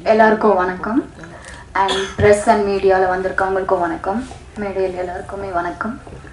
எல்லாருக்கும் வணக்கம். And press and மீடியாவில் வந்திருக்கவங்களுக்கும் வணக்கம். மேடையில் எல்லாருக்குமே வணக்கம்.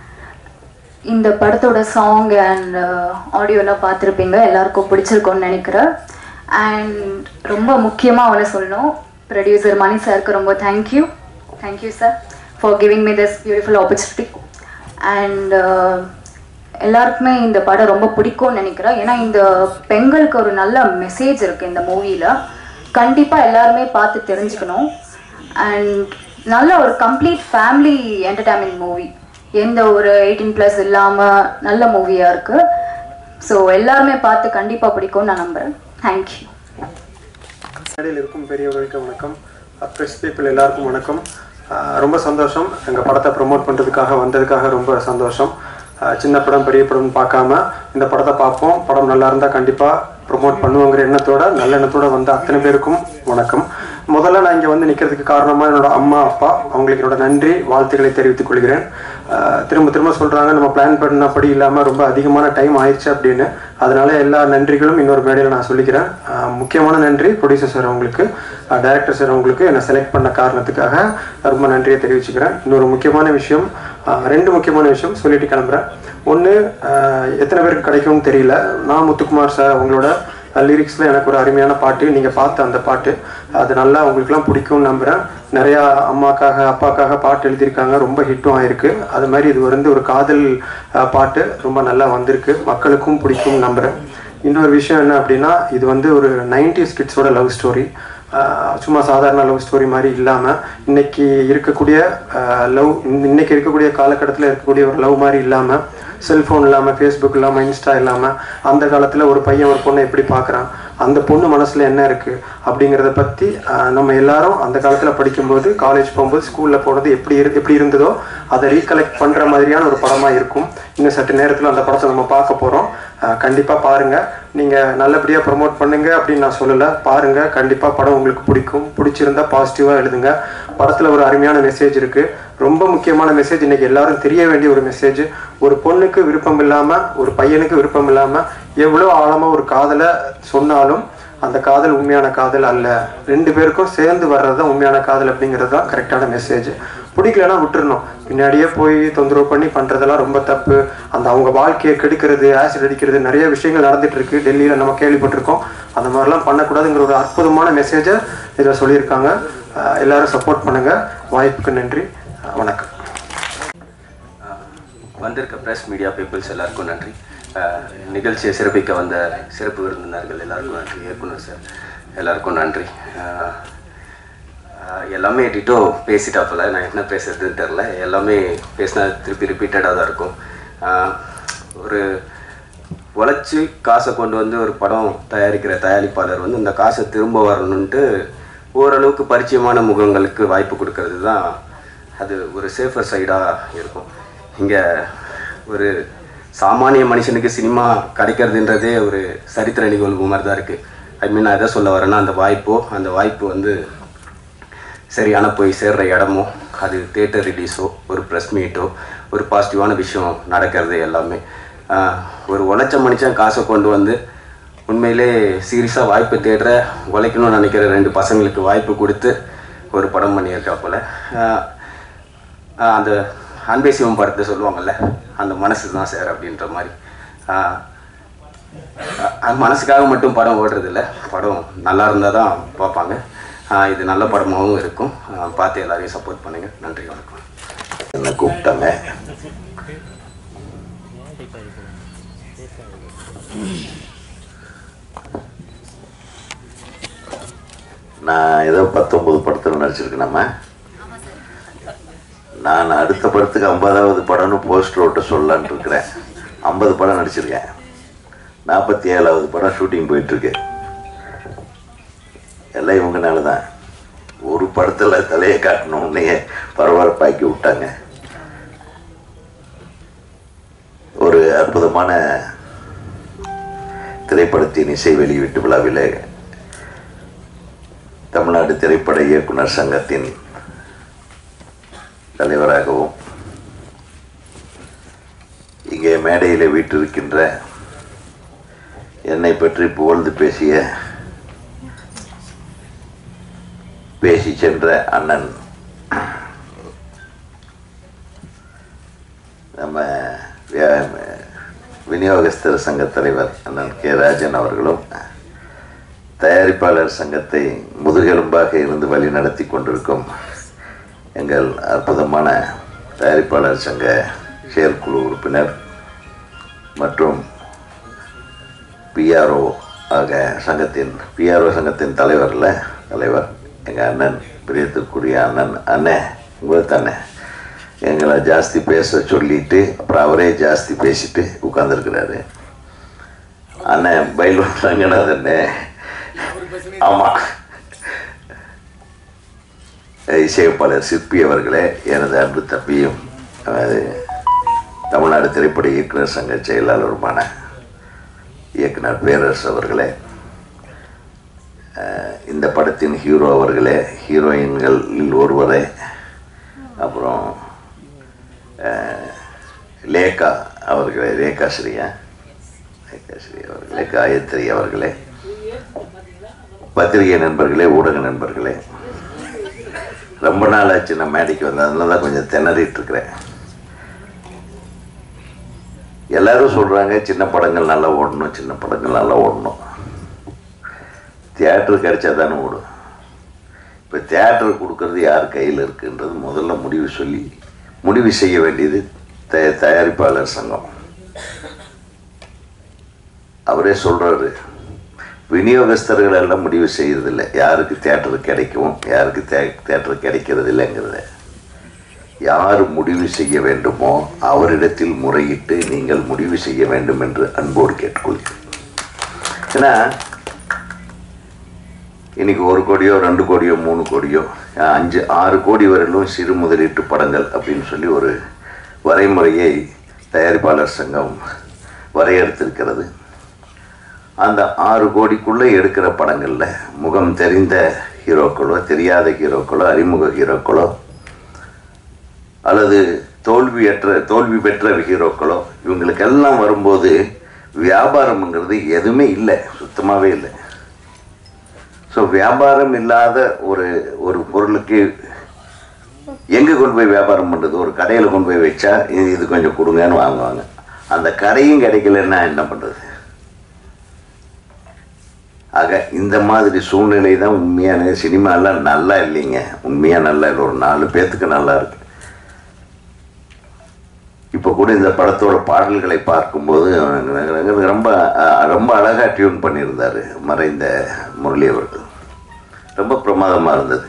இந்த படத்தோட சாங் அண்ட் ஆடியோலாம் பார்த்துருப்பீங்க, எல்லாருக்கும் பிடிச்சிருக்கோன்னு நினைக்கிறேன். அண்ட் ரொம்ப முக்கியமாக ஒன்று சொல்லணும், ப்ரொடியூசர் மணி சாருக்கு ரொம்ப thank you sir for giving me this beautiful opportunity. And எல்லாருக்குமே இந்த படம் ரொம்ப பிடிக்கும்னு நினைக்கிறேன். ஏன்னா இந்த பெண்களுக்கு ஒரு நல்ல மெசேஜ் இருக்குது இந்த மூவியில். கண்டிப்பாக எல்லாருமே பார்த்து தெரிஞ்சுக்கணும். அண்ட் நல்ல ஒரு கம்ப்ளீட் ஃபேமிலி என்டர்டைன்மெண்ட் மூவி, எந்த ஒரு 18+ இல்லாமல் நல்ல மூவியாக இருக்குது. ஸோ எல்லாருமே பார்த்து கண்டிப்பாக பிடிக்கும்னு நான் நம்புகிறேன். தேங்க்யூ. மேடையில் இருக்கும் பெரியவர்களுக்கு வணக்கம், ப்ரெஸ் பீப்புள் எல்லாருக்கும் வணக்கம். ரொம்ப சந்தோஷம், எங்கள் படத்தை ப்ரொமோட் பண்ணுறதுக்காக வந்ததுக்காக ரொம்ப சந்தோஷம். சின்ன படம் பெரிய படம்னு பார்க்காம இந்த படத்தை பார்ப்போம், படம் நல்லா இருந்தால் கண்டிப்பாக ப்ரொமோட் பண்ணுவோங்கிற எண்ணத்தோட நல்ல எண்ணத்தோடு வந்த அத்தனை பேருக்கும் வணக்கம். முதல்ல நான் இங்கே வந்து நிற்கிறதுக்கு காரணமாக என்னோட அம்மா அப்பா, அவங்களுக்கு என்னோட நன்றி வாழ்த்துக்களை தெரிவித்துக் கொள்கிறேன். திரும்ப சொல்கிறாங்க நம்ம பிளான் பண்ணபடி இல்லாமல் ரொம்ப அதிகமான டைம் ஆயிடுச்சு அப்படின்னு. அதனால எல்லா நன்றிகளும் இன்னொரு மேடையில் நான் சொல்லிக்கிறேன். முக்கியமான நன்றி ப்ரொடியூசர் சார் அவங்களுக்கு, டைரக்டர் சார் அவங்களுக்கு என்னை செலக்ட் பண்ண காரணத்துக்காக ரொம்ப நன்றியை தெரிவிச்சுக்கிறேன். இன்னொரு முக்கியமான விஷயம், 2 முக்கியமான விஷயம் சொல்லிட்டு கிளம்புறேன். ஒன்று, எத்தனை பேருக்கு கிடைக்கும்னு தெரியல, நான் முத்துக்குமார் சார் அவங்களோட லிரிக்ஸில் எனக்கு ஒரு அருமையான பாட்டு, நீங்கள் பார்த்த அந்த பாட்டு அது நல்லா உங்களுக்குலாம் பிடிக்கும்னு நம்புகிறேன். நிறையா அம்மாக்காக அப்பாக்காக பாட்டு எழுதியிருக்காங்க, ரொம்ப ஹிட்டும் ஆயிருக்கு. அது மாதிரி இது வந்து ஒரு காதல் பாட்டு, ரொம்ப நல்லா வந்திருக்கு, மக்களுக்கும் பிடிக்கும்னு நம்புகிறேன். இன்னொரு விஷயம் என்ன அப்படின்னா, இது வந்து ஒரு 90s கிட்ஸோட லவ் ஸ்டோரி. சும்மா சாதாரண லவ் ஸ்டோரி மாதிரி இல்லாமல் இன்னைக்கு இருக்கக்கூடிய இன்னைக்கு இருக்கக்கூடிய காலகட்டத்தில் இருக்கக்கூடிய ஒரு லவ் மாதிரி இல்லாமல், செல்ஃபோன் இல்லாமல், ஃபேஸ்புக் இல்லாமல், இன்ஸ்டா இல்லாமல், அந்த காலத்தில் ஒரு பையன் ஒரு பொண்ணை எப்படி பார்க்குறான், அந்த பொண்ணு மனசில் என்ன இருக்குது அப்படிங்கிறத பற்றி நம்ம எல்லாரும் அந்த காலத்தில் படிக்கும்போது, காலேஜ் போகும்போது, ஸ்கூலில் போனது எப்படி இருந்ததோ அதை ரீகலெக்ட் பண்ணுற மாதிரியான ஒரு படமாக இருக்கும். இன்னும் சற்று நேரத்தில் அந்த படத்தை நம்ம பார்க்க போகிறோம். கண்டிப்பாக பாருங்கள். நீங்கள் நல்லபடியாக ப்ரொமோட் பண்ணுங்க அப்படின்னு நான் சொல்லலை, பாருங்கள், கண்டிப்பாக படம் உங்களுக்கு பிடிக்கும். பிடிச்சிருந்தா பாசிட்டிவாக எழுதுங்க. படத்தில் ஒரு அருமையான மெசேஜ் இருக்குது, ரொம்ப முக்கியமான மெசேஜ், இன்றைக்கி எல்லாரும் தெரிய வேண்டிய ஒரு மெசேஜ். ஒரு பொண்ணுக்கு விருப்பம் இல்லாமல், ஒரு பையனுக்கு விருப்பம் இல்லாமல் எவ்வளோ ஆழமாக ஒரு காதலை சொன்னாலும் அந்த காதல் உண்மையான காதல் அல்ல. 2 பேருக்கும் சேர்ந்து வர்றது தான் உண்மையான காதல் அப்படிங்கிறது தான் கரெக்டான மெசேஜ். பிடிக்கலன்னா விட்டுறணும், பின்னாடியே போய் தொந்தரவு பண்ணி பண்ணுறதெல்லாம் ரொம்ப தப்பு. அந்த அவங்க வாழ்க்கையை கெடுக்கிறது, ஆசிட் அடிக்கிறது, நிறைய விஷயங்கள் நடந்துட்டு இருக்கு டெல்லியில், நம்ம கேள்விப்பட்டிருக்கோம். அந்த மாதிரிலாம் பண்ணக்கூடாதுங்கிற ஒரு அற்புதமான மெசேஜை இதில் சொல்லியிருக்காங்க. எல்லாரும் சப்போர்ட் பண்ணுங்கள். வாய்ப்புக்கு நன்றி, வணக்கம். வந்திருக்க ப்ரெஸ் மீடியா பீப்புள்ஸ் எல்லாருக்கும் நன்றி. நிகழ்ச்சியை சிறப்பிக்க வந்த சிறப்பு விருந்தினர்கள் எல்லாருக்கும் நன்றி. இயக்குனர் சார் எல்லாருக்கும் நன்றி. எல்லாமே டிட்டோ பேசிட்டாப்பில், நான் என்ன பேசுறதுன்னு தெரில. எல்லாமே பேசினா திருப்பி ரிப்பீட்டடாக தான் இருக்கும். ஒரு உழைச்சி காசை கொண்டு வந்து ஒரு படம் தயாரிக்கிற தயாரிப்பாளர் வந்து இந்த காசை திரும்ப வரணுன்ட்டு ஓரளவுக்கு பரிச்சயமான முகங்களுக்கு வாய்ப்பு கொடுக்கறது தான் அது ஒரு சேஃபர் சைடாக இருக்கும். இங்கே ஒரு சாமானிய மனுஷனுக்கு சினிமா கிடைக்கிறதுன்றதே ஒரு சரித்திர நிகழ்வு மாதிரி தான் இருக்குது. நான் எதை சொல்ல வரேன்னா, அந்த வாய்ப்பு வந்து சரியான போய் சேர்ற இடமோ, அது தியேட்டர் ரிலீஸோ, ஒரு ப்ரெஸ் மீட்டோ, ஒரு பாசிட்டிவான விஷயம் நடக்கிறது எல்லாமே. ஒரு உழைச்ச மனுஷன் காசை கொண்டு வந்து உண்மையிலே சீரியஸாக வாய்ப்பு தேடுற, உழைக்கணும்னு நினைக்கிற 2 பசங்களுக்கு வாய்ப்பு கொடுத்து ஒரு படம் பண்ணியிருக்காப்புல. அந்த அன்பே சிவம் படத்தை சொல்லுவாங்கள்ல, அந்த மனசு தான் சார் அப்படின்ற மாதிரி. மனசுக்காக மட்டும் படம் ஓடுறதில்ல, படம் நல்லா இருந்தால் தான் பார்ப்பாங்க. இது நல்ல படமாகவும் இருக்கும். பார்த்து எல்லாரையும் சப்போர்ட் பண்ணுங்கள். நன்றி, வணக்கம். என்ன கூப்பிட்டாங்க, நான் ஏதோ 19 படத்தில் நடிச்சிருக்கேன். நான் அடுத்த படத்துக்கு 50வது படம்னு போஸ்டர் ஓட்ட சொல்லலான் இருக்கிறேன். 50 படம் நடிச்சிருக்கேன், 47வது படம் ஷூட்டிங் போயிட்டுருக்கு. எல்லாம் இவங்கனால தான். ஒரு படத்தில் தலையை காட்டணுன்னே பரபரப்பாக்கி விட்டாங்க. ஒரு அற்புதமான திரைப்படத்தின் இசை வெளியீட்டு விழாவில் தமிழ்நாடு திரைப்பட இயக்குனர் சங்கத்தின் தலைவராகவும் இங்கே மேடையில் வீற்றிருக்கின்ற என்னை பற்றி புகழ்ந்து பேசிய பேசி சென்ற அண்ணன் நம்ம விநியோகஸ்தர் சங்க தலைவர் அண்ணன் கே ராஜன் அவர்களும், தயாரிப்பாளர் சங்கத்தை முதுகெலும்பாக இருந்து வழி நடத்தி கொண்டிருக்கும் எங்கள் அற்புதமான தயாரிப்பாளர் சங்க செயற்குழு உறுப்பினர் மற்றும் பிஆர்ஓ சங்கத்தின் தலைவர் எங்கள் அண்ணன், பிரியத்துக்குரிய அண்ணன் உங்களுக்கு தானே எங்களை ஜாஸ்தி பேச சொல்லிட்டு அப்புறம் அவரே ஜாஸ்தி பேசிட்டு உட்கார்ந்துருக்கிறாரு அண்ணன் பைலூன் ரங்கநாதன். ஆமாம், இசையமைப்பாளர் சிற்பி அவர்களே, எனது அன்பு தம்பியும் தமிழ்நாடு திரைப்பட இயக்குனர் சங்க செயலாளருமான இயக்குனர் பேரரசு அவர்களே, இந்த படத்தின் ஹீரோ அவர்களே, ஹீரோயின்களில் ஒருவரே, அப்புறம் லேகா அவர்களே, ரேகாஸ்ரீ அவர்களே, காயத்ரி அவர்களே, பத்திரிகை நண்பர்களே, ஊடக நண்பர்களே, ரொம்ப நாள் ஆச்சு நான் மேடைக்கு வந்தேன், அதனால தான் கொஞ்சம் திணறிட்டு இருக்கிறேன். எல்லாரும் சொல்கிறாங்க சின்ன படங்கள் நல்லா ஓடணும். தியேட்டர் கிடைச்சா தானே ஓடும். இப்போ தியேட்டர் கொடுக்கறது யார் கையில் இருக்குன்றது முதல்ல முடிவு செய்ய வேண்டியது தயாரிப்பாளர் சங்கம். அவரே சொல்கிறாரு, விநியோகஸ்தர்கள் எல்லாம் முடிவு செய்யறதில்லை யாருக்கு தியேட்டர் கிடைக்கும், யாருக்கு தியேட்டர் கிடைக்கிறது இல்லைங்கிறத. யார் முடிவு செய்ய வேண்டுமோ அவரிடத்தில் முறையிட்டு நீங்கள் முடிவு செய்ய வேண்டும் என்று அன்போடு கேட்டுக்கொள்கிறேன். ஏன்னா இன்னைக்கு 1 கோடியோ 2 கோடியோ 3 கோடியோ 5 6 கோடி வரையிலும் சிறு முதலீட்டு படங்கள் அப்படின்னு சொல்லி ஒரு வரைமுறையை தயாரிப்பாளர் சங்கம் வரையறுத்திருக்கிறது. அந்த 6 கோடிக்குள்ளே எடுக்கிற படங்களில் முகம் தெரிந்த ஹீரோக்களோ, தெரியாத ஹீரோக்களோ, அறிமுக ஹீரோக்களோ, அல்லது தோல்வி பெற்ற ஹீரோக்களோ, இவங்களுக்கெல்லாம் வரும்போது வியாபாரம்ங்கிறது எதுவுமே இல்லை, சுத்தமாகவே இல்லை. ஸோ வியாபாரம் இல்லாத ஒரு பொருளுக்கு எங்கே கொண்டு போய் வியாபாரம் பண்ணுறது? ஒரு கடையில் கொண்டு போய் வச்சா இது கொஞ்சம் கொடுங்கன்னு வாங்குவாங்க. அந்த கடையும் கிடைக்கலன்னா என்ன பண்ணுறது? ஆக இந்த மாதிரி சூழ்நிலை தான் உண்மையான சினிமாலாம் நல்லா இல்லைங்க. உண்மையாக நல்லா இல்லை, ஒரு 4 பேர்த்துக்கு நல்லா இருக்கு. இப்போ கூட இந்த படத்தோட பாடல்களை பார்க்கும்போது ரொம்ப ரொம்ப அழகாக டியூன் பண்ணியிருந்தார் மறைந்த முரளி அவர்கள். ரொம்ப பிரமாதமாக இருந்தது.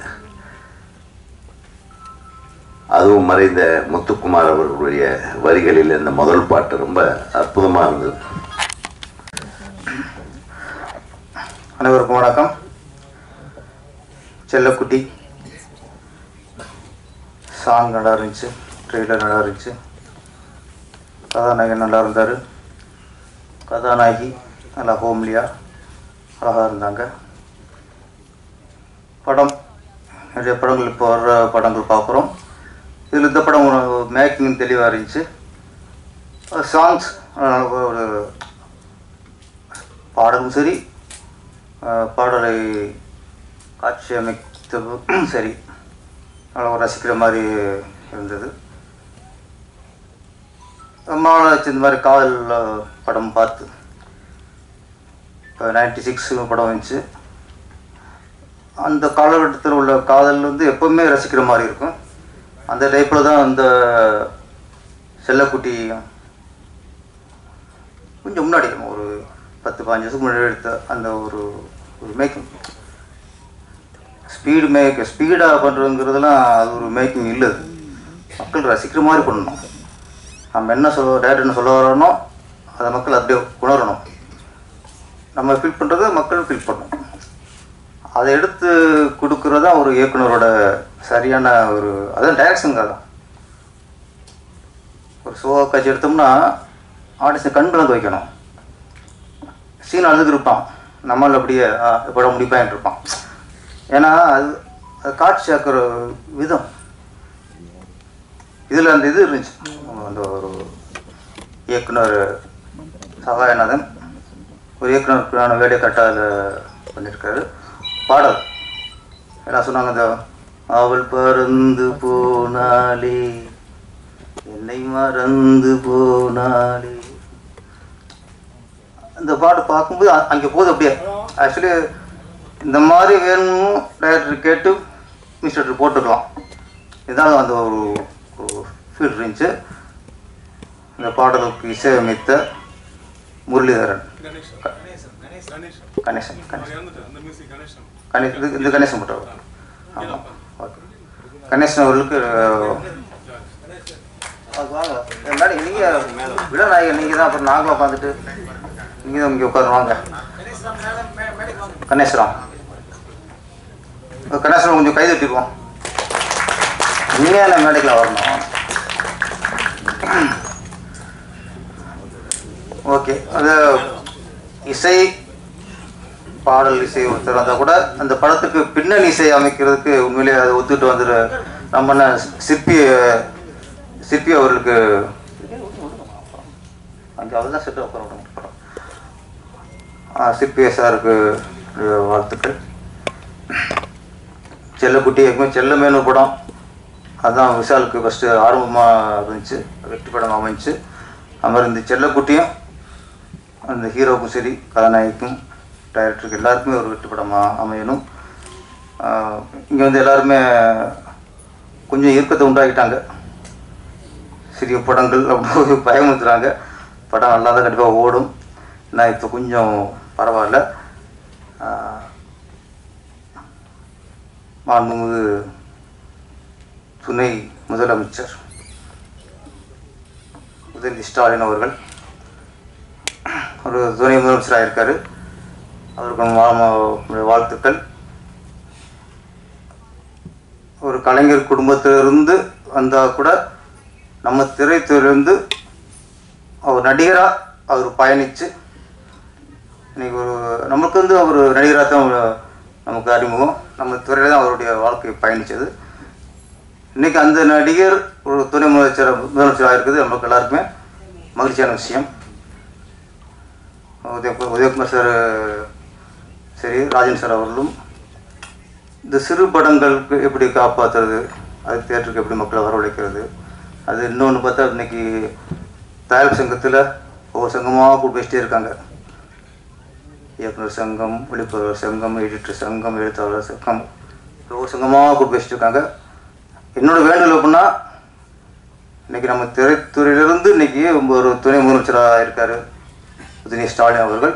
அதுவும் மறைந்த முத்துக்குமார் அவர்களுடைய வரிகளில் இந்த முதல் பாட்டு ரொம்ப அற்புதமாக இருந்தது. அனைவருக்கும் வணக்கம். செல்லக்குட்டி சாங் நல்லா இருந்துச்சு, ட்ரெய்லர் நல்லா இருந்துச்சு, கதாநாயகன் நல்லா இருந்தார், கதாநாயகி நல்லா ஹோம்லியாக அழகாக இருந்தாங்க. படம் நிறைய படங்கள் இப்போ வர்ற படங்கள் பார்க்குறோம். இதில் இந்த படம் ஒரு மேக்கிங் தெளிவாக இருந்துச்சு. சாங்ஸ் ஒரு பாடலும் சரி, பாடலை காட்சி அமைத்ததும் சரி, நல்லா ரசிக்கிற மாதிரி இருந்தது. ரொம்ப நாளாச்சு இந்த மாதிரி காதல் படம் பார்த்து. இப்போ 96 படம் வந்துச்சு. அந்த காலகட்டத்தில் உள்ள காதல் எப்போவுமே ரசிக்கிற மாதிரி இருக்கும். அந்த டைப்பில் தான் அந்த செல்லக்குட்டி கொஞ்சம் முன்னாடி ஒரு 10-15 வருஷத்துக்கு முன்னாடி எடுத்த அந்த ஒரு மேக்கிங் ஸ்பீடாக பண்ணுறதுங்கிறதுலாம் அது ஒரு மேக்கிங் இல்லை. மக்கள் ரசிக்கிற மாதிரி பண்ணணும். நம்ம என்ன டேரக்டர் என்ன சொல்ல வரோனோ அதை மக்கள் அப்படியே உணரணும். நம்ம ஃபீல் பண்ணுறதை மக்கள் ஃபீல் பண்ணணும். அதை எடுத்து கொடுக்குறது தான் ஒரு இயக்குனரோட சரியான அதான் டைரக்ஷனுங்க. தான் ஒரு ஷோ காட்சி எடுத்தோம்னா ஆடியன்ஸை கண் கலந்து வைக்கணும். சீன் அழுது இருப்பான், நம்மளால் அப்படியே எப்பட முடிப்பான் இருப்பான். ஏன்னா அது காட்சி ஆக்குற விதம். இதில் அந்த இது இருந்துச்சு. அந்த ஒரு இயக்குனர் சகாயநாதன் ஒரு இயக்குனருக்கான வேலையை கரெக்டாக அதில் பண்ணியிருக்காரு. பாடல் எல்லாம் சொன்னாங்க, இந்த அவள் பறந்து போனாலே என்னை மறந்து போனாலே. அந்த பாட்டு பார்க்கும்போது அங்கே போகுது அப்படியே. ஆக்சுவலி இந்த மாதிரி வேணும் டைரக்டர் கேட்டு மிஸ்டர் போட்டுக்கலாம், இதுதான் அந்த ஒரு ஃபீல் இருந்துச்சு. இந்த பாடலுக்கு இசையமைத்த முரளிதரன், கணேசன் இந்த கணேசன் போட்டவர். ஆமாம், ஓகே. கணேசன் அவர்களுக்கு வாங்க நீங்கள் விட நாயகன் நீங்கள் தான். அப்புறம் நாங்களும் உட்காந்துட்டு நீங்கள் தான் இங்கே உட்காந்து வாங்க. கணேசன் கொஞ்சம் கை தட்டிடுவோம். உண்மையான மேடைக்கெலாம் வரணும். ஓகே, அது இசை பாடல் இசை ஒருத்தர் வந்தால் கூட அந்த படத்துக்கு பின்னணி இசை அமைக்கிறதுக்கு உண்மையிலேயே அதை ஒத்துட்டு வந்துடு. நம்ம என்ன சிற்பி அவர்களுக்கு அங்கே அவர் தான் செட்டு உட்கார விடணும் படம். சிற்பி சாருக்கு வாழ்த்துக்கள். செல்லக்குட்டி எப்பவுமே செல்லமேனு படம் அதுதான் விஷாலுக்கு ஃபஸ்ட்டு ஆரம்பமாக இருந்துச்சு, வெற்றி படம் அமைஞ்சு. அது மாதிரி இந்த செல்லக்குட்டியும் அந்த ஹீரோவுக்கும் சரி கதாநாயகிக்கும் டைரக்டருக்கு எல்லாருக்குமே ஒரு வெற்றி படமாக அமையணும். இங்கே வந்து எல்லாருமே கொஞ்சம் இறுக்கத்தை உண்டாக்கிட்டாங்க. சிறிய படங்கள் அப்படி பயமுறுத்துறாங்க. படம் நல்லா தான் கண்டிப்பாக ஓடும். நான் இப்போ கொஞ்சம் பரவாயில்ல. மாண்புமிகு துணை முதலமைச்சர் உதயநிதி ஸ்டாலின் அவர்கள் ஒரு துணை முதலமைச்சராக இருக்கார். அவருக்கு வாழ்த்துக்கள். ஒரு கலைஞர் குடும்பத்திலிருந்து வந்தால் கூட நம்ம திரைத்துறையிலிருந்து அவர் நடிகராக அவர் பயணித்து இன்றைக்கி நமக்கு வந்து அவர் நடிகராக தான் நமக்கு அறிமுகம். நம்ம துறையில் தான் அவருடைய வாழ்க்கை பயணித்தது. இன்றைக்கி அந்த நடிகர் ஒரு துணை முதலமைச்சராக இருக்குது நமக்கு எல்லாருக்குமே மகிழ்ச்சியான விஷயம். உதயகுமார் சார் சரி, ராஜன் சார் அவர்களும் இந்த சிறு படங்களுக்கு எப்படி காப்பாற்றுறது, அது தியேட்டருக்கு எப்படி மக்களை வரவழைக்கிறது, அது இன்னொன்று பார்த்தா இன்றைக்கி தயாரிப்பு சங்கத்தில் ஒவ்வொரு சங்கமாக கூட்டு வச்சுட்டே இருக்காங்க. இயக்குனர் சங்கம், ஒளிப்பதிவாளர் சங்கம், எடிட்டர் சங்கம், எழுத்தாளர் சங்கம், ஒவ்வொரு சங்கமாக கூட்டு வச்சுட்டு இருக்காங்க. என்னோட வேண்டுதல் அப்படின்னா இன்றைக்கி நம்ம திரைத்துறையிலிருந்து இன்றைக்கி ஒரு துணை முதலமைச்சராக இருக்கார் உதயநிதி ஸ்டாலின் அவர்கள்.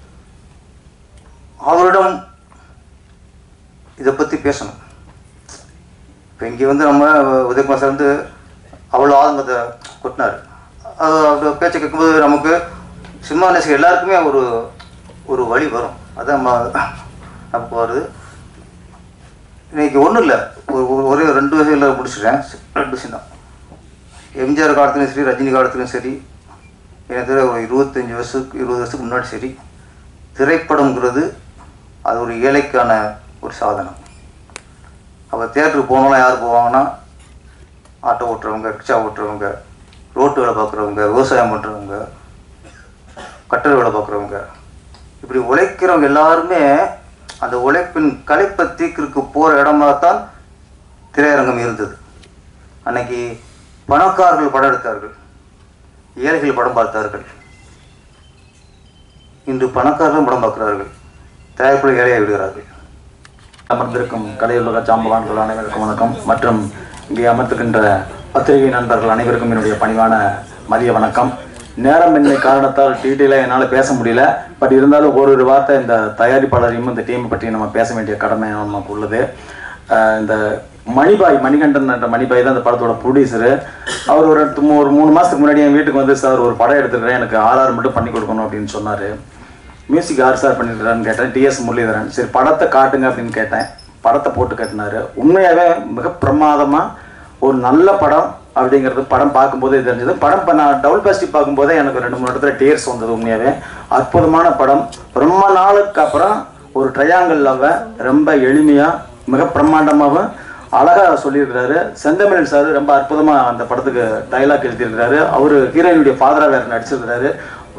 அவரிடம் இதை பற்றி பேசணும். இப்போ இங்கே வந்து நம்ம உதயகுமார் சார் வந்து அவ்வளோ ஆதங்கத்தை கொட்டினார். அவரோட பேச்சை கேட்கும்போது நமக்கு சினிமா நேசிக்க எல்லாருக்குமே ஒரு வழி வரும். அதான் நமக்கு வருது. இன்றைக்கி ஒன்றும் இல்லை, ஒரே 2 வயசில் முடிச்சுட்டேன். 2 விஷயம் தான். எம்ஜிஆர் காலத்துலையும் சரி, ரஜினி காலத்துலையும் சரி, எனக்கு ஒரு 20 வருஷத்துக்கு முன்னாடி சரி, திரைப்படம்ங்கிறது அது ஒரு ஏழைக்கான ஒரு சாதனம். அப்போ தியேட்டருக்கு போனோம்னா யார் போவாங்கன்னா ஆட்டோ ஓட்டுறவங்க, ரிக்ஷா ஓட்டுறவங்க, ரோட்டு வேலை பார்க்குறவங்க, விவசாயம் பண்ணுறவங்க, கட்டட வேலை பார்க்குறவங்க, இப்படி உழைக்கிறவங்க எல்லாருமே அந்த உழைப்பின் களைப்பை தீர்க்கு போகிற இடமாகத்தான் திரையரங்கம் இருந்தது. அன்னைக்கு பணக்காரர்கள் படம் எடுத்தார்கள், ஏழைகள் படம் பார்த்தார்கள். இன்று பணக்காரர்களும் படம் பார்க்கிறார்கள், தயாரிப்புகள் ஏழையை விடுகிறார்கள். அமர்ந்திருக்கும் கலையுலக சாம்பவான்கள் அனைவருக்கும் வணக்கம். மற்றும் இங்கே அமர்த்துகின்ற பத்திரிகை நண்பர்கள் அனைவருக்கும் என்னுடைய பணிவான மதிய வணக்கம். நேரமின்மை காரணத்தால் டீட்டெயிலாக என்னால் பேச முடியல. பட் இருந்தாலும் ஒரு வார்த்தை இந்த தயாரிப்பாளரையும் இந்த டீமை பற்றி நம்ம பேச வேண்டிய கடமை நமக்கு உள்ளது. இந்த மணிகண்டன் என்ற மணிபாய் தான் இந்த படத்தோட ப்ரொடியூசரு. அவர் ஒரு 3 மாதத்துக்கு முன்னாடி என் வீட்டுக்கு வந்து, சார் ஒரு படம் எடுத்துக்கிறேன், எனக்கு RR மட்டும் பண்ணி கொடுக்கணும் அப்படின்னு சொன்னார். மியூசிக் யார் சார் பண்ணியிருக்கிறான்னு கேட்டேன். TS முரளிதரன். சரி படத்தை காட்டுங்க அப்படின்னு கேட்டேன். படத்தை போட்டு காட்டினார். உண்மையாகவே மிக பிரமாதமாக ஒரு நல்ல படம் அப்படிங்கிறது படம் பார்க்கும்போதே தெரிஞ்சது. படம் நான் டபுள் பாசிட்டிவ் பார்க்கும்போதே எனக்கு 2-3 இடத்துல டேர்ஸ் வந்தது. உண்மையாகவே அற்புதமான படம். ரொம்ப நாளுக்கு அப்புறம் ஒரு ட்ரையாங்கிள் லவ்வை ரொம்ப எளிமையாக மிக பிரம்மாண்டமாகவும் அழகாக சொல்லியிருக்கிறாரு. செந்தமிழன் சார் ரொம்ப அற்புதமாக அந்த படத்துக்கு டைலாக் எழுதியிருக்கிறாரு. அவர் ஹீரோயினுடைய ஃபாதராக வேறு நடிச்சிருக்கிறாரு.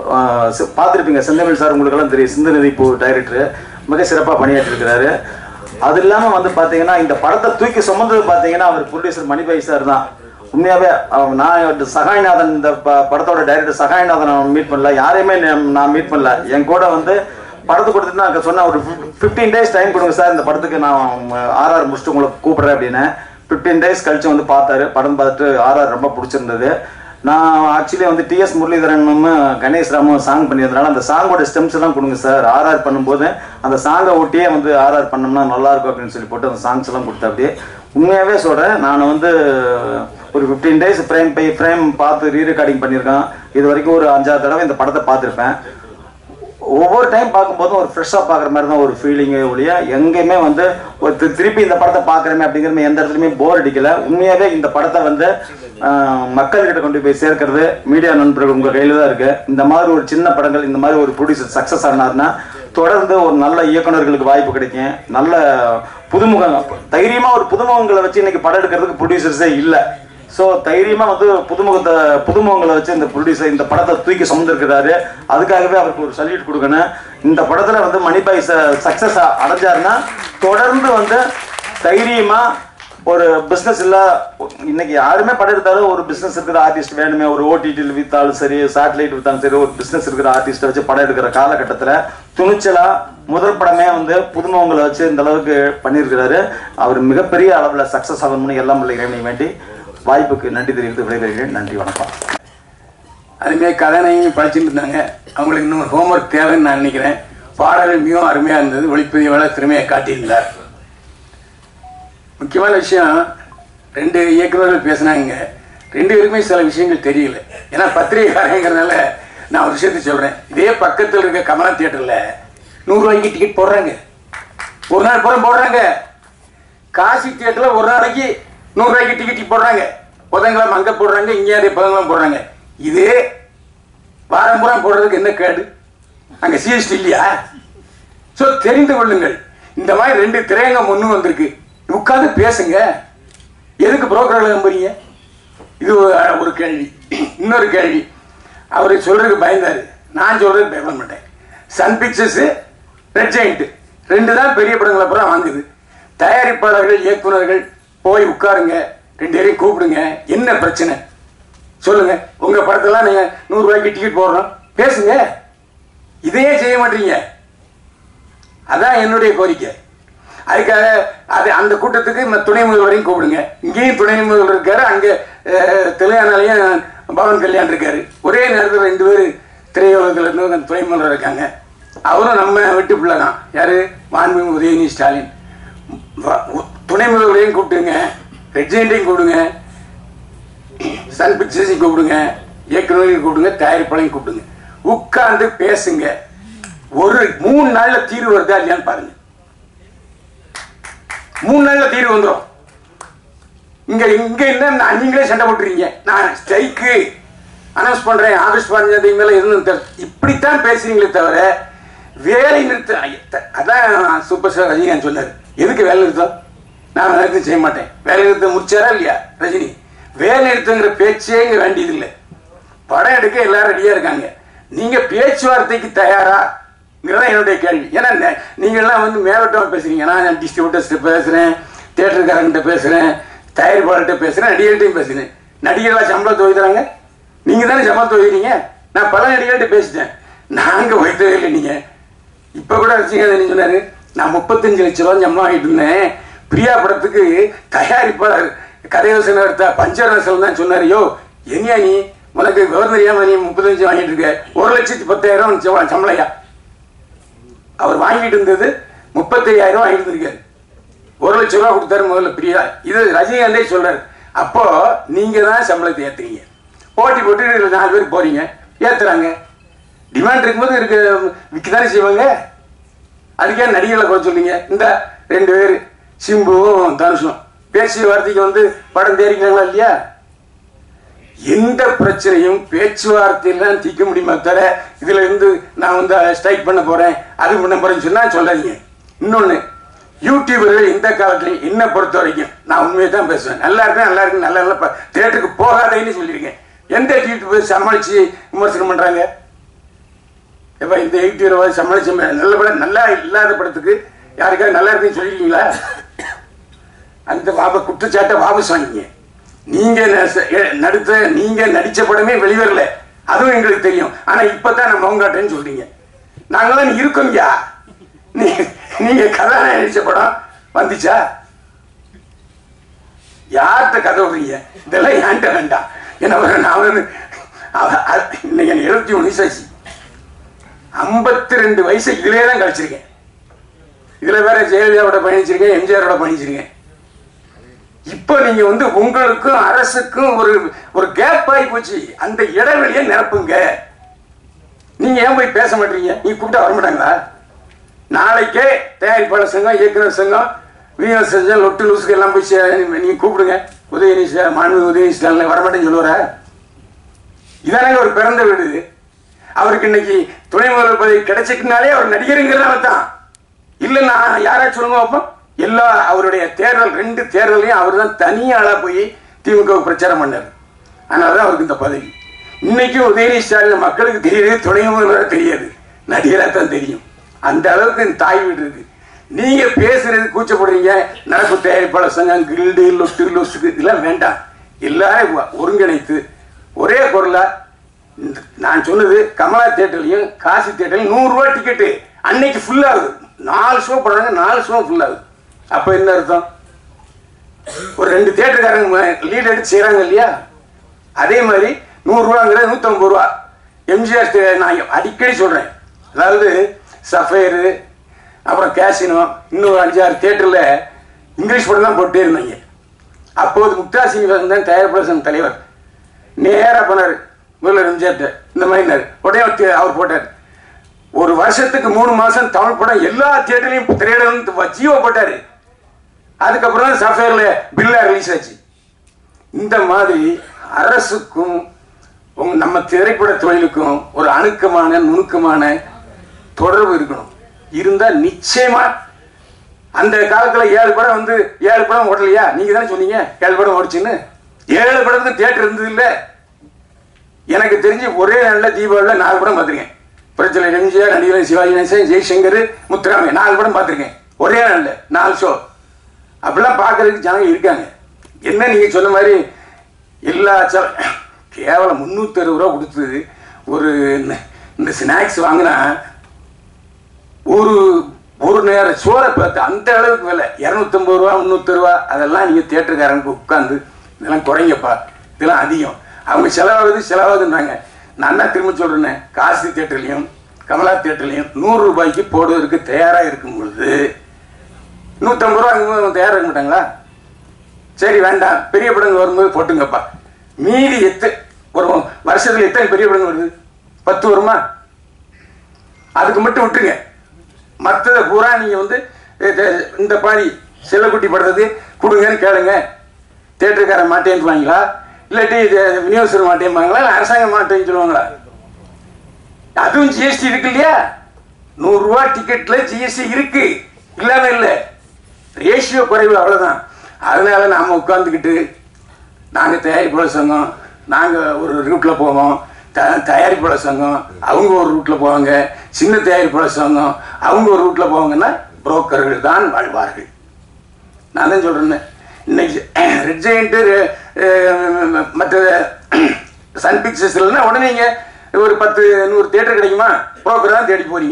பார்த்துருப்பீங்க செந்தமிழ் சார், உங்களுக்கெல்லாம் தெரியும். சிந்துநதி பூ டைரக்டரு மிக சிறப்பாக பணியாற்றிருக்கிறாரு. அது இல்லாமல் வந்து பார்த்தீங்கன்னா இந்த படத்தை தூக்கி சுமந்தது பார்த்தீங்கன்னா அவர் ப்ரொடியூசர் மணிபாய் சார் தான். உண்மையாகவே நான் சகாய்நாதன் இந்த படத்தோட டைரக்டர் சகாய்நாதன் நான் மீட் பண்ணல, யாரையுமே நான் மீட் பண்ணல. என் கூட வந்து படத்தை கொடுத்துட்டு நான் சொன்னேன் ஒரு 15 days டைம் கொடுங்க சார், இந்த படத்துக்கு நான் RR முடிச்சுட்டு உங்களை கூப்பிட்றேன் அப்படின்னு. 15 days கழிச்சு வந்து பார்த்தாரு. படம் பார்த்துட்டு RR ரொம்ப பிடிச்சிருந்தது. நான் ஆக்சுவலி வந்து TS முரளிதரனும் கணேஷ் ராமும் சாங் பண்ணியிருந்தனால அந்த சாங்கோட ஸ்டெம்ஸ் எல்லாம் கொடுங்க சார், RR பண்ணும்போது அந்த சாங்கை ஒட்டியே வந்து RR பண்ணோம்னா நல்லாயிருக்கும் அப்படின்னு சொல்லி போட்டு அந்த சாங்ஸ் எல்லாம் கொடுத்தா. அப்படியே உண்மையாகவே சொல்கிறேன், நான் வந்து ஒரு 15 days ஃப்ரேம் பை ஃப்ரேம் பார்த்து ரீரெக்கார்டிங் பண்ணியிருக்கேன். இது வரைக்கும் ஒரு 5-6 தடவை இந்த படத்தை பார்த்துருப்பேன். ஒவ்வொரு டைம் பார்க்கும்போதும் ஒரு ஃப்ரெஷ்ஷாக பார்க்குற மாதிரி தான் ஒரு ஃபீலிங்கே ஒழிய எங்கேயுமே வந்து ஒரு திருப்பி இந்த படத்தை பார்க்குறமே அப்படிங்கிறமே எந்த இடத்துலையுமே போர் அடிக்கலை. உண்மையாகவே இந்த படத்தை வந்து மக்கள்கிட்ட கொண்டு போய் சேர்க்கறது மீடியா நண்பர்கள் உங்கள் கையில் தான் இருக்குது. இந்த மாதிரி ஒரு சின்ன படங்கள், இந்த மாதிரி ஒரு ப்ரொடியூசர் சக்ஸஸ் ஆனார்னா தொடர்ந்து ஒரு நல்ல இயக்குநர்களுக்கு வாய்ப்பு கிடைக்கும். நல்ல புதுமுகங்கள், தைரியமாக ஒரு புதுமுகங்களை வச்சு இன்னைக்கு படம் எடுக்கிறதுக்கு ப்ரொடியூசர்ஸே இல்லை. ஸோ தைரியமாக வந்து புதுமுகங்களை வச்சு இந்த ப்ரொடியூசர் இந்த படத்தை தூக்கி சுமந்துருக்கிறாரு. அதுக்காகவே அவருக்கு ஒரு சல்யூட் கொடுக்கணும். இந்த படத்தில் வந்து மணிபாய் சக்ஸஸ் அடைஞ்சாருன்னா தொடர்ந்து வந்து தைரியமாக ஒரு பிஸ்னஸ் இல்லை, இன்னைக்கு யாருமே படம் எடுத்தாலும் ஒரு பிஸ்னஸ் இருக்கிற ஆர்டிஸ்ட் வேணுமே. ஒரு OTTயில் விற்றாலும் சரி, சேட்டலைட் விற்றாலும் சரி, ஒரு பிஸ்னஸ் இருக்கிற ஆர்டிஸ்ட்டை வச்சு படம் எடுக்கிற காலகட்டத்தில் துணிச்சலாக முதல் படமே வந்து புதுமுகங்களை வச்சு இந்த அளவுக்கு பண்ணியிருக்கிறாரு. அவர் மிகப்பெரிய அளவில் சக்ஸஸ் ஆகணும்னு எல்லாம் உள்ள இறைவனை வேண்டி வாய்ப்புக்கு நன்றி தெரிவித்து விடைபெறுகிறேன். நன்றி, வணக்கம். அதுமாரி கதாநாயகி படிச்சுட்டு இருந்தாங்க, அவங்களுக்கு இன்னும் ஹோம்ஒர்க் தேவைன்னு நான் நினைக்கிறேன். பாடல்கள் மிகவும் அருமையாக இருந்தது, ஒளிப்பதிவாளர் திறமையை காட்டியிருந்தார். முக்கியமான விஷயம், 2 இயக்குநர்கள் பேசினாங்க, 2 பேருக்குமே சில விஷயங்கள் தெரியல. ஏன்னா பத்திரிகைக்காரங்கிறதுனால நான் ஒரு விஷயத்தை சொல்கிறேன். இதே பக்கத்தில் இருக்க கமலா தியேட்டரில் 100 ரூபாய்க்கு டிக்கெட் போடுறாங்க, ஒரு நாள் பூரா போடுறாங்க. காசி தியேட்டரில் ஒரு நாளைக்கு 100 ரூபாய்க்கு டிக்கெட் போடுறாங்க, புதன்கிழமை அங்கே போடுறாங்க, இங்கே அதே புதன்கிழமை போடுறாங்க. இதே வாரம் பூரா போடுறதுக்கு என்ன கேடு? அங்கே CST இல்லையா? ஸோ தெரிந்து கொள்ளுங்கள், இந்த மாதிரி 2 திரையங்கம் ஒன்று வந்திருக்கு, உட்காந்து பேசுங்க. எதுக்கு புரோக்கர்களை நம்புறீங்க? இது ஒரு கேள்வி. இன்னொரு கேள்வி, அவர் சொல்றதுக்கு பயந்தாரு, நான் சொல்றதுக்கு பயப்பட மாட்டேன். சன் பிக்சர்ஸ், ரெட் ஜெயண்ட் 2 தான் பெரிய படங்களை அப்புறம் வாங்குது. தயாரிப்பாளர்கள், இயக்குநர்கள் போய் உட்காருங்க, 2 பேரையும் கூப்பிடுங்க. என்ன பிரச்சனை சொல்லுங்க. உங்க படத்தெல்லாம் நீங்க 100 ரூபாய்க்கு டிக்கெட் போடுறோம், பேசுங்க. இதையே செய்ய மாட்டீங்க. அதான் என்னுடைய கோரிக்கை. அதுக்காக அந்த கூட்டத்துக்கு துணை முதல்வரையும் கூப்பிடுங்க. இங்கேயும் துணை முதல்வர் இருக்காரு, அங்கே தெலுங்கானாலையும் பவன் கல்யாண் இருக்காரு. ஒரே நேரத்தில் 2 பேர் திரையுலகத்தில் இருந்து துணை முதல்வர் இருக்காங்க. அவரும் நம்ம வீட்டு பிள்ளை தான். யாரு? மாண்புமிகு உதயநிதி ஸ்டாலின். துணை முதல்வரையும் கூப்பிட்டுங்க, ரெட் ஜெயண்டையும் கூப்பிடுங்க, சன் பிக்சர்ஸையும் கூப்பிடுங்க, இயக்குநரையும் கூப்பிடுங்க, தயாரிப்பாளையும் கூப்பிடுங்க. உட்கார்ந்து பேசுங்க. ஒரு 3 நாள்ல தீர்வு வருதா இல்லையான்னு பாருங்க. 3 நாள்ல தீர்வு வந்துடும். இங்க என்ன நீங்களே சண்டை போட்டுறீங்க, நான் ஸ்ட்ரைக்கு அனௌன்ஸ் பண்றேன் ஆகஸ்ட் 15 தேதி மேல இருந்து இப்படித்தான் பேசுறீங்களே தவிர வேலை நிறுத்த. அதான் சூப்பர் ஸ்டார் ரஜினிகாந்த் சொன்னார், எதுக்கு வேலை நிறுத்தம்? நான் நிறுத்தம் செய்ய மாட்டேன். வேலை நிறுத்தம் முடிச்சாரா இல்லையா ரஜினி? வேலை நிறுத்தங்கிற பேச்சே இங்க வேண்டியது இல்லை. படம் எடுக்க எல்லாரும் ரெடியா இருக்காங்க. நீங்க பேச்சுவார்த்தைக்கு தயாரா? என்னுடைய கேள்வி. ஏன்னா நீங்கள்லாம் வந்து மேலோட்டமாக பேசுறீங்க. நான் டிஸ்ட்ரிபியூட்டர்ஸ்கிட்ட பேசுகிறேன், தியேட்டருக்காரங்கிட்ட பேசுகிறேன், தயாரிப்பாளர்கிட்ட பேசுகிறேன், நடிகர்கிட்டையும் பேசுகிறேன். நடிகர்களாக சம்பளத்தை வைக்கிறாங்க, நீங்கள் தானே சம்பளத்தை வைக்கிறீங்க. நான் பல நடிகர்கிட்ட பேசிட்டேன், நாங்கள் வைத்ததே இல்லை. நீங்கள் இப்போ கூட ரசிகன் சொன்னார், நான் 35 லட்ச ரூபா சம்பளம் வாங்கிட்டு இருந்தேன். பிரியா படத்துக்கு தயாரிப்பாளர் கதையோசனை எடுத்த பஞ்சரசல் தான் சொன்னார், யோ என்னையா நீ உனக்கு கவர்னரியாம நீ 35 வாங்கிட்டு இருக்க, 1,10,000 சம்பளையா? அவர் வாங்கிட்டு இருந்தது 35,000 வாங்கிட்டு இருக்காரு. 1 லட்ச ரூபா கொடுத்தாரு முதல்ல பிரியா. இது ரஜினிகாந்தே சொல்றாரு. அப்போ நீங்க தான் சம்பளத்தை ஏத்துறீங்க. போட்டி போட்டு 4 பேர் போறீங்க, ஏத்துறாங்க. டிமாண்ட் இருக்கும்போது விற்கதானே செய்வாங்க. அதுக்கே நடிகர்களை குறை சொல்றீங்க. இந்த 2 பேர் சிம்புவும் தனுஷும் பேசிய வார்த்தைக்கு வந்து படம் தேடிக்கிறாங்களா இல்லையா? எந்த பிரச்சனையும் பேச்சுவார்த்தையெல்லாம் தீர்க்க முடியுமா தவிர இதுல இருந்து நான் வந்து ஸ்ட்ரைக் பண்ண போறேன், அது பண்ண போறேன்னு சொன்னா சொல்லாதீங்க. இன்னொன்னு, யூடியூபர்கள் இந்த காலத்துலையும் என்ன பொறுத்த வரைக்கும் நான் உண்மையை தான் பேசுவேன். நல்லா இருக்கேன், நல்லா இருக்கு, நல்ல நல்ல தியேட்டருக்கு போகாதேன்னு சொல்லியிருக்கேன். எந்த யூடியூபர் சமாளிச்சு விமர்சனம் பண்றாங்க? எப்ப இந்த யூடியூபர் சமாளிச்சு நல்ல படம், நல்லா இல்லாத படத்துக்கு யாருக்காவது நல்லா இருக்குன்னு சொல்லிருக்கீங்களா? அந்த குற்றச்சாட்டை வாபஸ் வாங்கிங்க. நீங்க நடிச்ச படமே வெளிவரல, அதுவும் எங்களுக்கு தெரியும். ஆனா இப்பதான் நம்ம மௌங்காட்டேன்னு சொல்றீங்க. நாங்களாம் இருக்கோம்யா. நீங்க கதாநாயகன் நடிச்ச படம் வந்துச்சா? யார்கிட்ட கதை விடுறீங்க? இதெல்லாம் ஏன்ட்ட வேண்டாம். என்ன நான் இன்னைக்கு 71 வயசு ஆச்சு. 52 வயசு இதுலயே தான் கழிச்சிருக்கேன். இதுல வேற ஜெயலலிதாவோட பயணிச்சிருக்கேன், எம்ஜிஆரோட பயணிச்சிருக்கேன். இப்ப நீங்க உங்களுக்கும் அரசுக்கும் ஒரு கேப் ஆகி போச்சு. அந்த இடைவெளியை நிரப்புங்க. நீங்க ஏன் போய் பேச மாட்டீங்க? நீங்க கூப்பிட்டா வர மாட்டாங்களா? நாளைக்கே தயாரிப்பாளர் சங்கம், இயக்குனர் சங்கம், விநியோக சங்கம், லொட்டு லூசுக்கு எல்லாம் போய் நீங்க கூப்பிடுங்க. உதயநிதி மாண்பு உதயநிதி ஸ்டாலின் வரமாட்டேன்னு சொல்லுவார? இதானங்க ஒரு பிறந்த வீடு. அவருக்கு இன்னைக்கு துணை முதல்வர் பதவி கிடைச்சிக்கினாலே அவர் நடிகருங்கிறதால தான். இல்லைன்னா யாராச்சும் சொல்லுங்க அப்போ. எல்லா அவருடைய தேர்தல் 2 தேர்தலையும் அவர் தான் தனியாளா போய் திமுக பிரச்சாரம் பண்ணார். அதனாலதான் அவருக்கு இந்த பதவி. இன்னைக்கும் உதயநிதி ஸ்டாலின் மக்களுக்கு தெரியாது, துணை முதல்வர் தெரியாது, நடிகராக தான் தெரியும். அந்த அளவுக்கு தாய் வீடு இருக்கு. நீங்க பேசுறது கூச்சப்படுறீங்க. நடப்பு தயாரிப்பாளர் சங்கம், கில்டு, லொட்டு லொசுக்கு இதெல்லாம் வேண்டாம். எல்லாரும் ஒருங்கிணைத்து ஒரே குரலா நான் சொன்னது கமலா தியேட்டர்லையும் காசி தியேட்டர்லையும் 100 ரூபாய் டிக்கெட்டு அன்னைக்கு ஃபுல் ஆகுது. 4 ஷோ போடுறாங்க, 4 ஷோ ஃபுல் ஆகுது. அப்ப என்ன அர்த்தம்? ஒரு 2 தியேட்டருக்காரங்க லீட் எடுத்து செய்யறாங்க இல்லையா? அதே மாதிரி 100 ரூபாங்கிறது 150 ரூபா. எம்ஜிஆர் நான் அடிக்கடி சொல்றேன். அதாவது சஃபேரு, அப்புறம் கேசினோ, இன்னும் 5-6 தியேட்டர்ல இங்கிலீஷ் படம் தான் போட்டே இருந்தாங்க. அப்போது முக்தா சீனிவாசன் தான் தயாரிப்பாளர் சங்க தலைவர். நேராக போனார் முதல்வர் எம்ஜிஆர், இந்த மாதிரி உடனே அவர் போட்டார். ஒரு வருஷத்துக்கு 3 மாசம் தமிழ் படம் எல்லா தியேட்டர்லையும் திரையிடணும் ஜீவோ போட்டாரு. அதுக்கப்புறம் தான் சஃபேர்ல பில்லா ரிலீஸ் ஆச்சு. இந்த மாதிரி அரசுக்கும் நம்ம திரைப்பட தொழிலுக்கும் ஒரு அணுக்கமான நுணுக்கமான தொடர்பு இருக்கணும். இருந்தா நிச்சயமா அந்த காலத்துல 7 படம் 7 படம் ஓடலையா? நீங்க தானே சொன்னீங்க 7 படம் ஓடிச்சுன்னு. 7 படத்துக்கு தியேட்டர் இருந்தது இல்ல. எனக்கு தெரிஞ்சு ஒரே நாள்ல தீபாவளியில 4 படம் பார்த்திருக்கேன். பிரச்சனை எம்ஜிஆர், நடிகர் சிவாஜி கணேசன், ஜெய்சங்கர், முத்துராமன் 4 படம் பார்த்திருக்கேன் ஒரே நாள்ல 4 ஷோ. அப்படிலாம் பார்க்கறதுக்கு ஜனங்க இருக்காங்க. என்ன நீங்க சொன்ன மாதிரி எல்லா கேவலம் 360 ரூபா கொடுத்து ஒரு இந்த ஸ்நாக்ஸ் வாங்கினா ஒரு நேரம் சோறை பார்த்து அந்த அளவுக்கு விலை 250 ரூபா 300 ரூபா. அதெல்லாம் நீங்க தியேட்டருக்காரனுக்கு உட்காந்து இதெல்லாம் குறைங்கப்பா, இதெல்லாம் அதிகம், அவங்க செலவாகுதுன்றாங்க. நான் தான் திரும்ப சொல்றேன், காசி தியேட்டர்லையும் கமலா தியேட்டர்லையும் 100 ரூபாய்க்கு போடுவதற்கு தயாரா இருக்கும் பொழுது 150 ரூபா தயாரா இருக்க மாட்டாங்களா? சரி வேண்டாம், பெரிய படங்கள் வரும்போது போட்டுங்கப்பா. மீதி ஒரு வருஷத்துல எத்தனை பெரிய படங்கள் வருது? 10 வருமா? அதுக்கு மட்டும் விட்டுருங்க. மற்றதை பூரா நீங்க இந்த பாதி செல்லக்குட்டி படுறது கொடுங்கன்னு கேளுங்க. தியேட்டருக்காரன் மாட்டேன்னு வாங்களா, இல்லாட்டி விநியோகஸ்தர் மாட்டேன்பாங்களா, இல்லை அரசாங்கம் மாட்டேன்னு சொல்லுவாங்களா? அதுவும் ஜிஎஸ்டி இருக்கு இல்லையா? 100 ரூபா டிக்கெட்ல ஜிஎஸ்டி இருக்கு, இல்லாம இல்லை. ரேஷியோ குறைவு, அவ்வளவுதான். அதனால நாம உட்கார்ந்துக்கிட்டு நாங்க தயாரிப்பாளர் சங்கம், நாங்க ஒரு ரூட்ல போவோம், தயாரிப்பாளர் சங்கம் அவங்க ஒரு ரூட்ல போவாங்க, சின்ன தயாரிப்பாளர் சங்கம் அவங்க ஒரு ரூட்ல போவாங்கன்னா புரோக்கர்கள் தான் வாழ்வார்கள். நான் தான் சொல்றேன். இன்னைக்கு ரெட் ஜெயண்ட் மற்ற சன் பிக்சர்ஸ் இல்லைன்னா உடனே நீங்க ஒரு 10-100 தியேட்டர் கிடைக்குமா? புரோக்கர் தான் தேடி போறீங்க.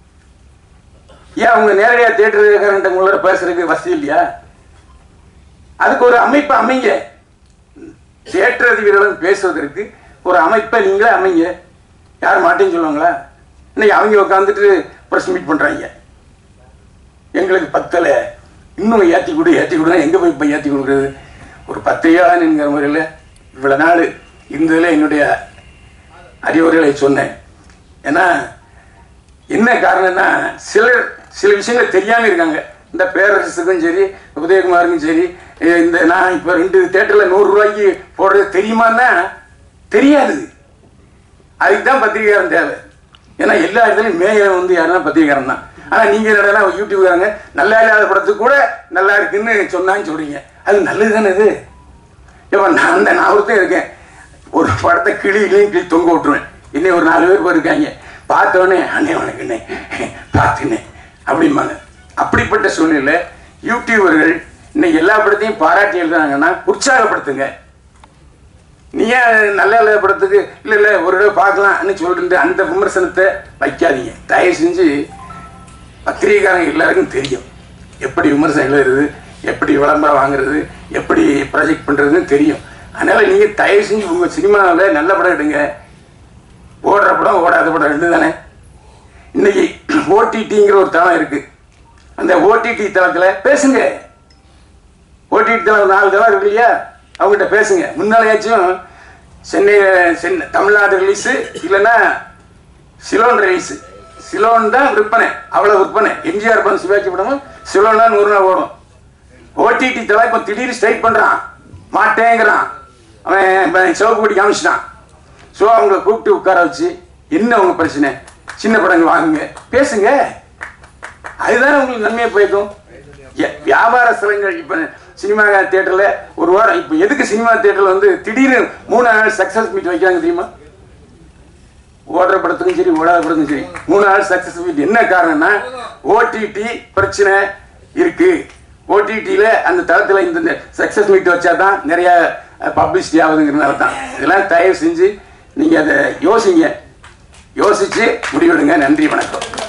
ஏன் அவங்க நேரடியாக தியேட்டருக்காரன்ட்ட உங்களோட பேசுறதுக்கு வசதி இல்லையா? அதுக்கு ஒரு அமைப்பு அமைங்க. தியேட்டர் அதிபர்களும் பேசுவதற்கு ஒரு அமைப்பை நீங்களே அமைங்க. யாரும் மாட்டேன்னு சொல்லுவாங்களா? இன்னைக்கு அவங்க உட்காந்துட்டு ப்ரெஸ் மீட் பண்றாங்க. எங்களுக்கு 10ல இன்னும் ஏற்றி கொடுனா எங்க போய் இப்போ ஏற்றி கொடுக்குறது? ஒரு பத்திரிகையாளன் என்கிற முறையில் இவ்வளவு நாள் இருந்ததில் என்னுடைய அறிவுரைகளை சொன்னேன். ஏன்னா என்ன காரணம்னா சில விஷயங்கள் தெரியாம இருக்காங்க. இந்த பேரரசுக்கும் சரி, உதயகுமாருக்கும் சரி, இந்த நான் இப்போ 2 தியேட்டர்ல 100 ரூபாய்க்கு போடுறது தெரியுமான்னா தெரியாது. அதுக்கு தான் பத்திரிகையாளன் தேவை. ஏன்னா எல்லா இடத்துலையும் மேயர் யாருன்னா பத்திரிகையாளன் தான். ஆனா நீங்க என்னடா யூடியூப்காரங்க நல்லா இல்லாத படத்துக்கு கூட நல்லா இருக்குன்னு சொன்னான்னு சொல்றீங்க. அது நல்லது தானே? இது இப்போ நான் ஒருத்தன் இருக்கேன், ஒரு படத்தை கிளி தொங்க விட்டுருவேன். இன்னும் ஒரு 4 பேர் போயிருக்காங்க. பார்த்தோடனே அண்ணே வணக்கண்ணே பார்த்துனே அப்படிம்பாங்க. அப்படிப்பட்ட சூழ்நிலை யூடியூபர்கள் இன்னைக்கு எல்லா படத்தையும் பாராட்டி எழுதுனாங்கன்னா உற்சாகப்படுத்துங்க. நீ ஏன் நல்ல நல்ல படத்துக்கு இல்லை ஒரு தடவை பார்க்கலாம்னு சொல்லிட்டு அந்த விமர்சனத்தை வைக்காதீங்க. தயவு செஞ்சு பத்திரிகைக்காரங்க எல்லாருக்கும் தெரியும் எப்படி விமர்சனம் எழுதுறது, எப்படி விளம்பரம் வாங்குறது, எப்படி ப்ராஜெக்ட் பண்ணுறதுன்னு தெரியும். அதனால் நீங்கள் தயவு செஞ்சு உங்கள் சினிமாவில் நல்ல படம் எடுங்க. ஓடுற படம் ஓடாத படம் ரெண்டு தானே. இன்னைக்கு ஓடிடிங்கிற ஒரு தளம் இருக்குது. அந்த ஓடிடி தளத்தில் பேசுங்க. ஓடிடி தளம் 4 தளம் இருக்கு இல்லையா, அவங்ககிட்ட பேசுங்க. முன்னாலேயாச்சும் சென்னை தமிழ்நாடு ரிலீஸு இல்லைன்னா சிலோன் ரிலீஸு. சிலோன் தான் விற்பனை, அவ்வளோ விற்பனை. எம்ஜிஆர் படம் சிவாஜி படமும் சிலோன் தான் 100 நாள் ஓடும். ஓடிடி தளம் இப்போ திடீர்னு ஸ்ட்ரைக் பண்ணுறான், மாட்டேங்கிறான். அவன் சிவப்பு கொடி காமிச்சிட்டான். ஸோ அவங்கள கூப்பிட்டு உட்கார வச்சு என்ன அவங்க பிரச்சனை, சின்ன படங்கள் வாங்குங்க, பேசுங்க. அதுதானே உங்களுக்கு நன்மையை போய்க்கும். வியாபார ஸ்தலங்கள் இப்போ சினிமா தியேட்டரில் ஒரு வாரம் இப்போ எதுக்கு சினிமா தியேட்டரில் வந்து திடீர்னு 3 நாள் சக்ஸஸ் மீட் வைக்கிறாங்க தெரியுமா? ஓடுற படத்துக்கும் சரி ஓடாத படத்துக்கும் சரி 3 நாள் சக்ஸஸ் மீட். என்ன காரணம்னா ஓடிடி பிரச்சனை இருக்கு. ஓடிடியில் அந்த தளத்தில் இந்த சக்ஸஸ் மீட் வச்சா தான் நிறைய பப்ளிசிட்டி ஆகுதுங்கிறதுனால தான். இதெல்லாம் தயவு செஞ்சு நீங்கள் அதை யோசிங்க, யோசித்து முடிவெடுங்க. நன்றி, வணக்கம்.